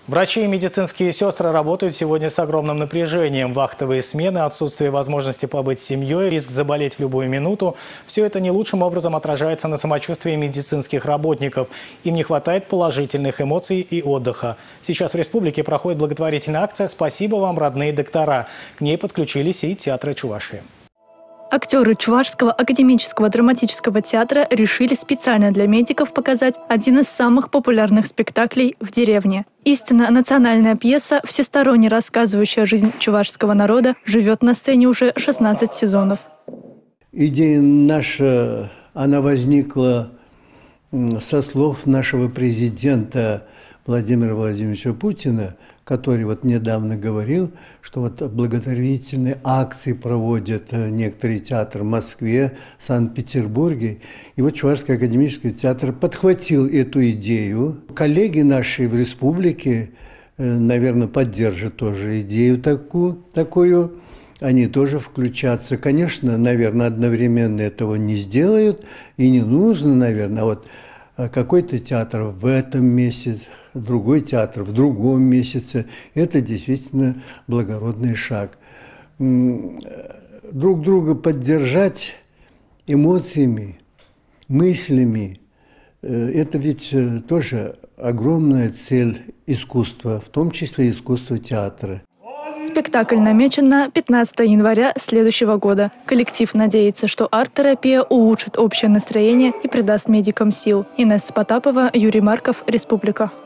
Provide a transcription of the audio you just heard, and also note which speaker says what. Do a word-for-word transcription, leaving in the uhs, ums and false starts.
Speaker 1: Врачи и медицинские сестры работают сегодня с огромным напряжением. Вахтовые смены, отсутствие возможности побыть с семьей, риск заболеть в любую минуту – все это не лучшим образом отражается на самочувствии медицинских работников. Им не хватает положительных эмоций и отдыха. Сейчас в республике проходит благотворительная акция «Спасибо вам, родные доктора». К ней подключились и театры Чувашии.
Speaker 2: Актеры Чувашского академического драматического театра решили специально для медиков показать один из самых популярных спектаклей в деревне. Истинно национальная пьеса, всесторонне рассказывающая жизнь чувашского народа, живет на сцене уже шестнадцать сезонов.
Speaker 3: Идея наша, она возникла со слов нашего президента Владимира Владимировича Путина, который вот недавно говорил, что вот благотворительные акции проводят некоторые театры в Москве, Санкт-Петербурге. И вот Чувашский академический театр подхватил эту идею. Коллеги наши в республике, наверное, поддержат тоже идею такую, такую. Они тоже включатся. Конечно, наверное, одновременно этого не сделают и не нужно, наверное. А вот какой-то театр в этом месяце, другой театр в другом месяце. Это действительно благородный шаг. Друг друга поддержать эмоциями, мыслями – это ведь тоже огромная цель искусства, в том числе искусства театра.
Speaker 2: Спектакль намечен на пятнадцатое января следующего года. Коллектив надеется, что арт-терапия улучшит общее настроение и придаст медикам сил. Инесса Потапова, Юрий Марков, Республика.